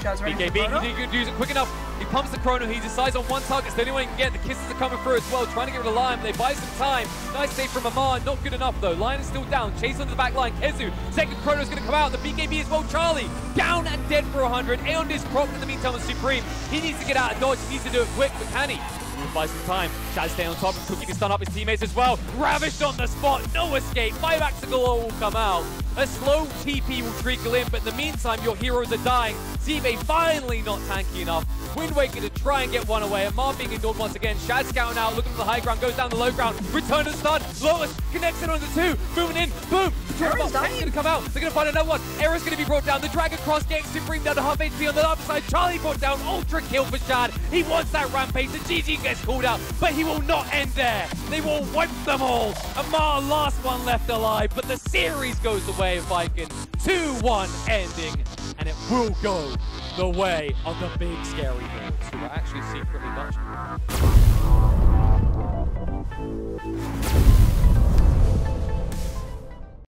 Shad's ready BKB, for he didn't use it quick enough. He pumps the chrono, he decides on one target, it's the only one he can get. The kisses are coming through as well, trying to get rid of Lion. They buy some time. Nice save from Amar, not good enough though. Lion is still down, chase onto the back line. Kezu, second chrono is going to come out. The BKB as well. Charlie, down and dead for 100. Aeon is proc in the meantime on Supreme. He needs to get out of dodge, he needs to do it quick, but can he? We'll buy some time. Shad stay on top, Cookie can stun up his teammates as well. Ravished on the spot, no escape. 5 galore will come out. A slow TP will trickle in, but in the meantime, your heroes are dying. Zibe finally not tanky enough. Wind Waker to try and get one away. Amar being ignored once again. Shad scouting out, looking for the high ground, goes down the low ground. Return to stun. Lotus connects it on the 2. Moving in. Boom. Era's dying. Going to come out. They're going to find another one. Era's going to be brought down. The Dragon Cross gets Supreme down to half HP on the other side. Charlie brought down. Ultra kill for Shad. He wants that rampage. The GG gets called out, but he will not end there. They will wipe them all. Amar, last one left alive, but the series goes the way of Viking. 2-1 ending, and it will go the way of the big scary Hawks, who are actually secretly Dutch.